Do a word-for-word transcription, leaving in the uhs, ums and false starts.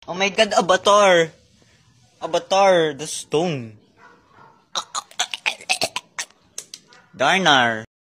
Oh my god, Avatar! Avatar, the stone. Darnar.